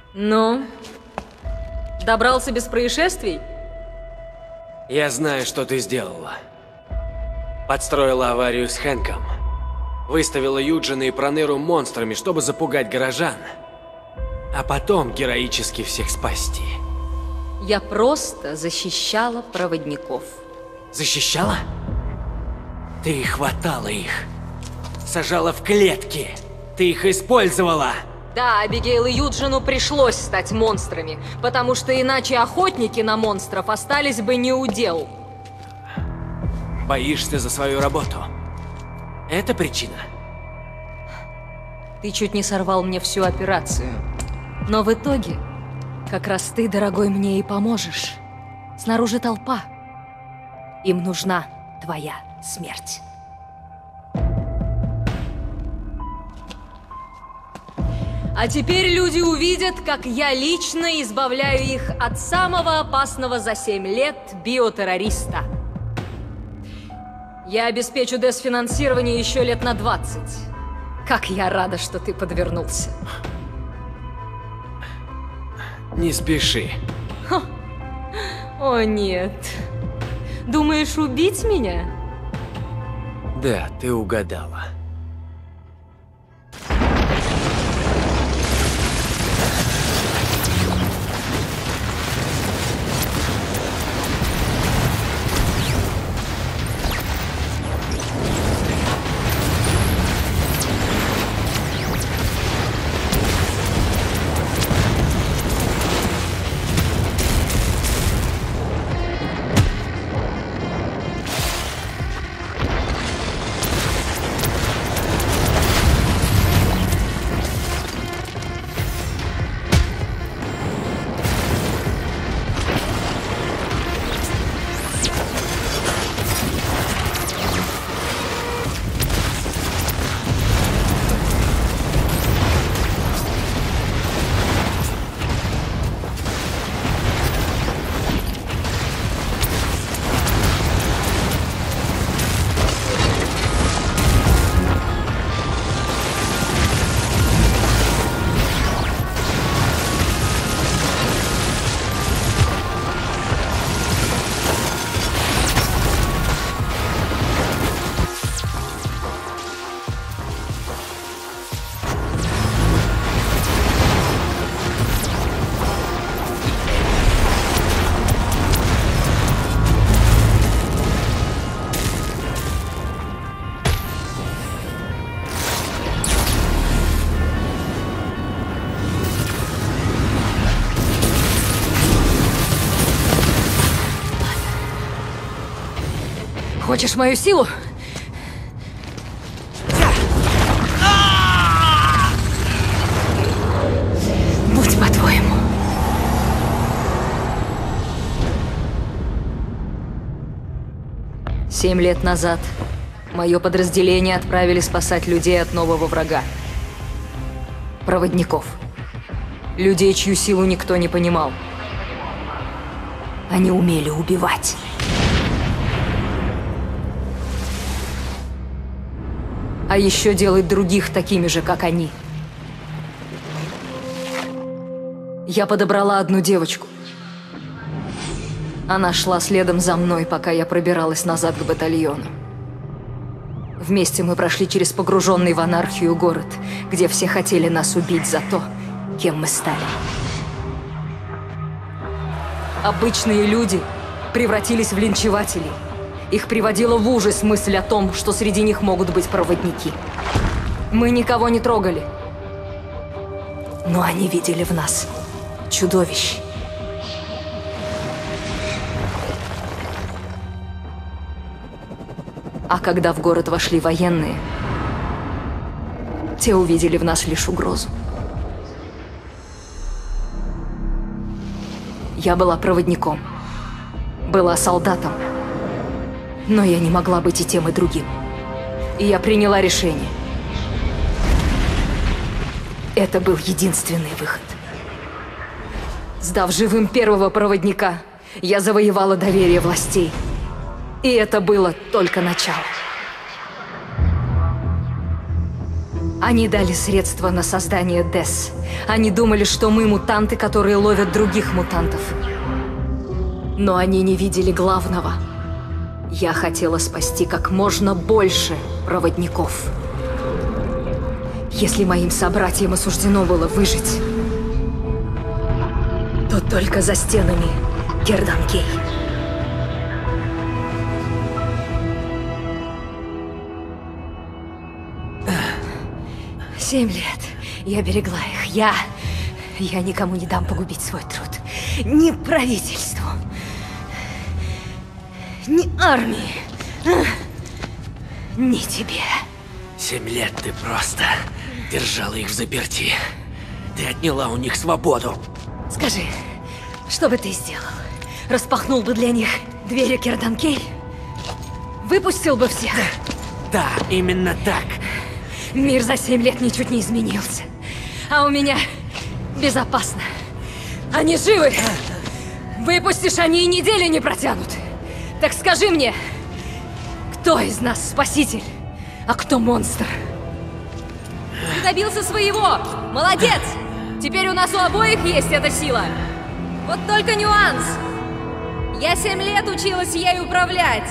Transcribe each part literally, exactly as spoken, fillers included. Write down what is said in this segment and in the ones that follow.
Ну, добрался без происшествий? Я знаю, что ты сделала. Подстроила аварию с Хэнком. Выставила Юджина и Проныру монстрами, чтобы запугать горожан. А потом героически всех спасти. Я просто защищала проводников. Защищала? Ты хватала их. Сажала в клетки. Ты их использовала. Да, Абигейл и Юджину пришлось стать монстрами, потому что иначе охотники на монстров остались бы не у дел. Боишься за свою работу? Это причина? Ты чуть не сорвал мне всю операцию. Но в итоге, как раз ты, дорогой, мне и поможешь. Снаружи толпа. Им нужна твоя смерть. А теперь люди увидят, как я лично избавляю их от самого опасного за семь лет биотеррориста. Я обеспечу десфинансирование еще лет на двадцать. Как я рада, что ты подвернулся. Не спеши. Ха. О нет. Думаешь убить меня? Да, ты угадала. Хочешь мою силу? Будь по-твоему. Семь лет назад мое подразделение отправили спасать людей от нового врага. Проводников. Людей, чью силу никто не понимал. Они умели убивать. А еще делать других такими же, как они. Я подобрала одну девочку. Она шла следом за мной, пока я пробиралась назад к батальону. Вместе мы прошли через погруженный в анархию город, где все хотели нас убить за то, кем мы стали. Обычные люди превратились в линчевателей. Их приводила в ужас мысль о том, что среди них могут быть проводники. Мы никого не трогали. Но они видели в нас чудовищ. А когда в город вошли военные, те увидели в нас лишь угрозу. Я была проводником, была солдатом. Но я не могла быть и тем, и другим. И я приняла решение. Это был единственный выход. Сдав живым первого проводника, я завоевала доверие властей. И это было только начало. Они дали средства на создание ДЭС. Они думали, что мы мутанты, которые ловят других мутантов. Но они не видели главного. Я хотела спасти как можно больше проводников. Если моим собратьям и суждено было выжить, то только за стенами Керданкей. Семь лет я берегла их. Я... Я никому не дам погубить свой труд. Ни правительству, ни армии, ни тебе. Семь лет ты просто держала их взаперти. Ты отняла у них свободу. Скажи, что бы ты сделал? Распахнул бы для них двери Керданкей? Выпустил бы всех? Да, именно так. Мир за семь лет ничуть не изменился. А у меня безопасно. Они живы! Выпустишь, они и недели не протянут. Так скажи мне, кто из нас спаситель, а кто монстр? Ты добился своего! Молодец! Теперь у нас у обоих есть эта сила. Вот только нюанс. Я семь лет училась ей управлять.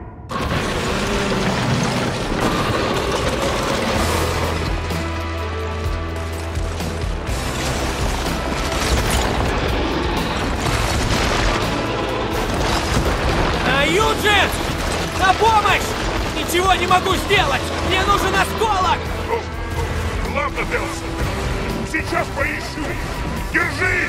Юджин! На помощь! Ничего не могу сделать! Мне нужен осколок! Ладно, Делсон. Сейчас поищу. Держи!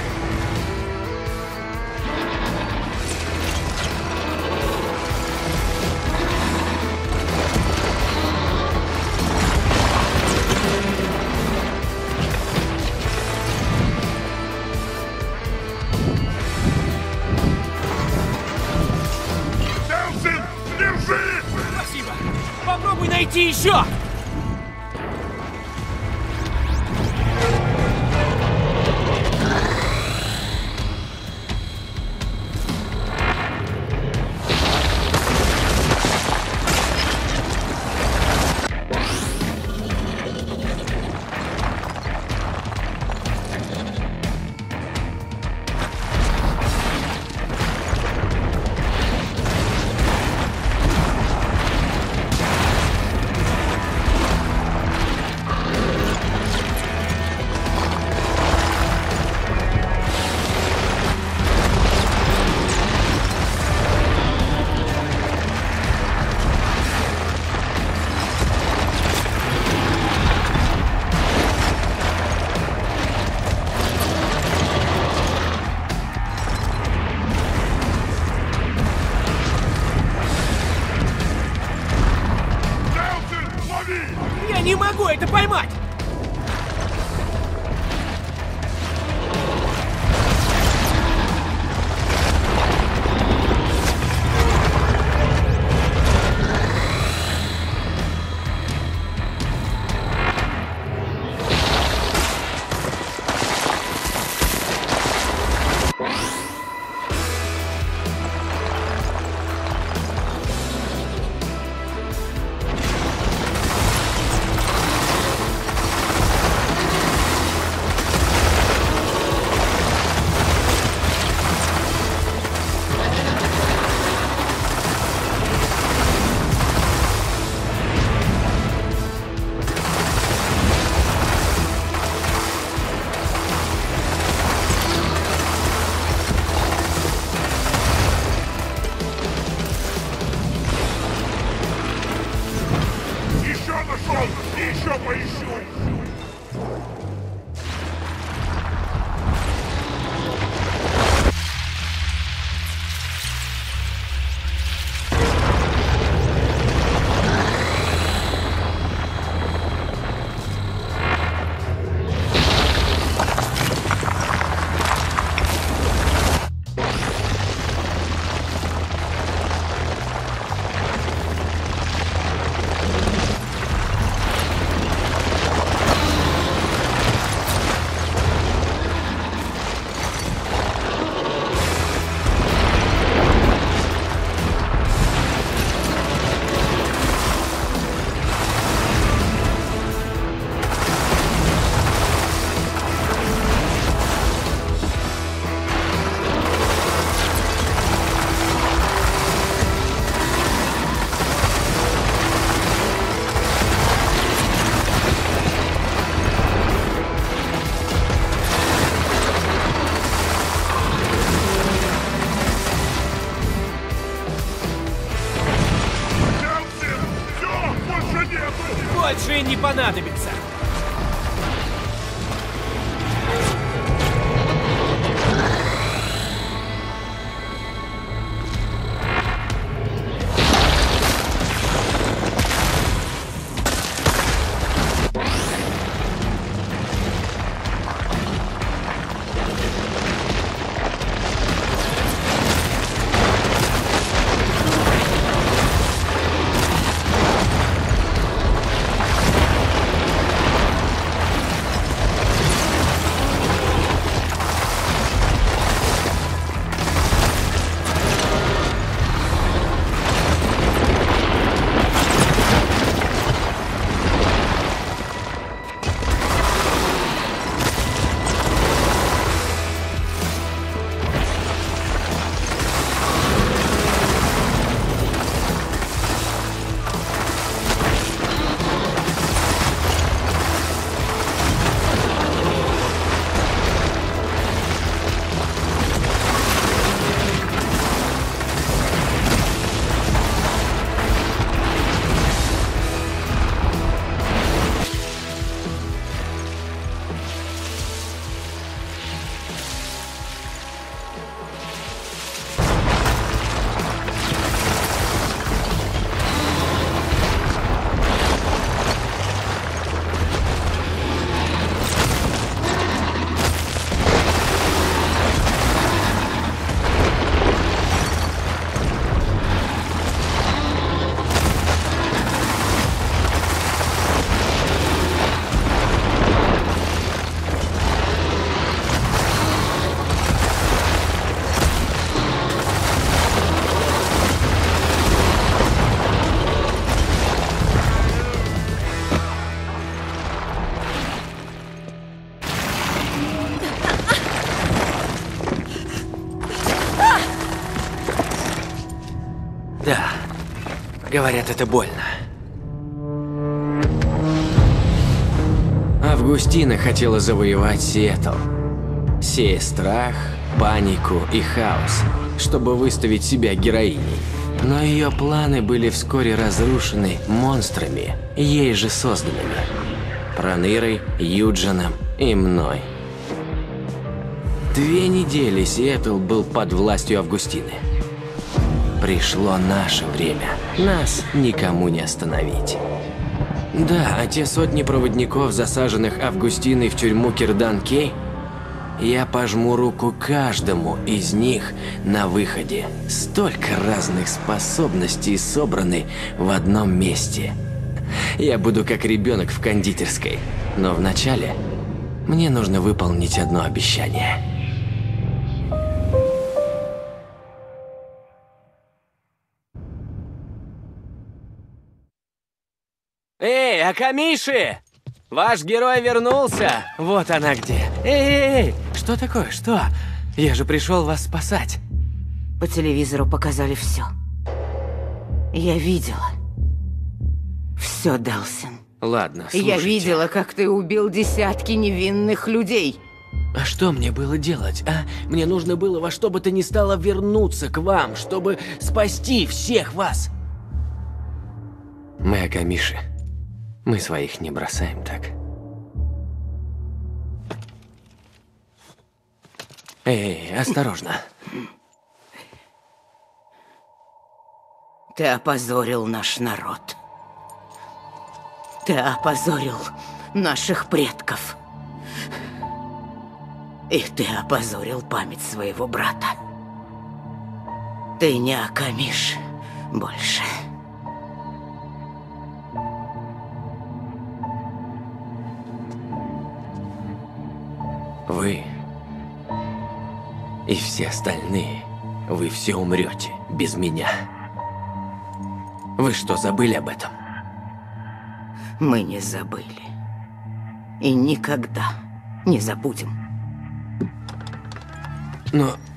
Попробуй найти еще! Я не могу это поймать! Еще поищу! больше не понадобится. Да, говорят, это больно. Августина хотела завоевать Сиэтл, сея страх, панику и хаос, чтобы выставить себя героиней. Но ее планы были вскоре разрушены монстрами, ей же созданными. Пронырой, Юджином и мной. Две недели Сиэтл был под властью Августины. Пришло наше время. Нас никому не остановить. Да, а те сотни проводников, засаженных Августиной в тюрьму Кирдан-Кей, я пожму руку каждому из них на выходе. Столько разных способностей собраны в одном месте. Я буду как ребенок в кондитерской. Но вначале мне нужно выполнить одно обещание. Эй, Акамиши! Ваш герой вернулся! Вот она где. Эй, эй, эй! Что такое? Что? Я же пришел вас спасать. По телевизору показали все. Я видела. Все, Делсин. Ладно, слушайте. Я видела, как ты убил десятки невинных людей. А что мне было делать, а? Мне нужно было во что бы то ни стало вернуться к вам, чтобы спасти всех вас. Мы Акамиши. Мы своих не бросаем так. Эй, осторожно. Ты опозорил наш народ. Ты опозорил наших предков. И ты опозорил память своего брата. Ты не Акамиш больше. Вы и все остальные, вы все умрете без меня. Вы что, забыли об этом? Мы не забыли. И никогда не забудем. Но